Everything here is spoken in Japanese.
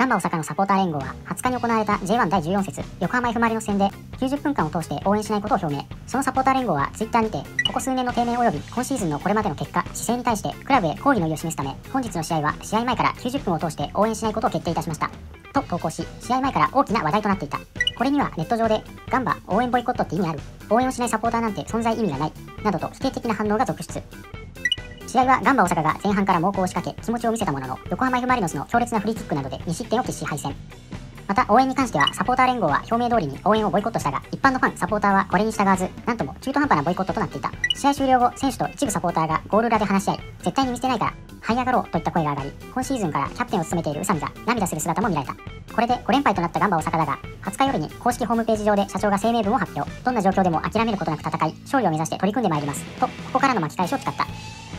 ガンバ大阪のサポーター連合は20日に行われた J1 第14節横浜 F ・マリノス戦で90分間を通して応援しないことを表明。そのサポーター連合はツイッターにて、ここ数年の低迷及び今シーズンのこれまでの結果、姿勢に対してクラブへ抗議の意を示すため、本日の試合は試合前から90分を通して応援しないことを決定いたしましたと投稿し、試合前から大きな話題となっていた。これにはネット上で、ガンバ応援ボイコットって意味ある、応援をしないサポーターなんて存在意味がないなどと否定的な反応が続出。試合はガンバ大阪が前半から猛攻を仕掛け気持ちを見せたものの、横浜 F ・マリノスの強烈なフリーキックなどで2失点を喫し敗戦。また応援に関してはサポーター連合は表明通りに応援をボイコットしたが、一般のファンサポーターはこれに従わず、なんとも中途半端なボイコットとなっていた。試合終了後、選手と一部サポーターがゴール裏で話し合い、絶対に見捨てないから這い上がろうといった声が上がり、今シーズンからキャプテンを務めている宇佐美が涙する姿も見られた。これで5連敗となったガンバ大阪だが、20日夜に公式ホームページ上で社長が声明文を発表。どんな状況でも諦めることなく戦い、勝利を目指して取り組んでまいりますと、ここからの巻き返しを誓った。